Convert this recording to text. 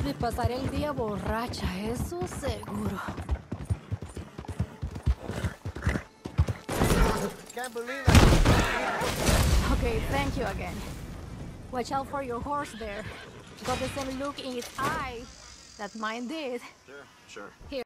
Y pasaré el día borracha, eso seguro. Can't believe it. Okay, thank you again. Watch out for your horse there. Got the same look in its eye that mine did. Sure. Here.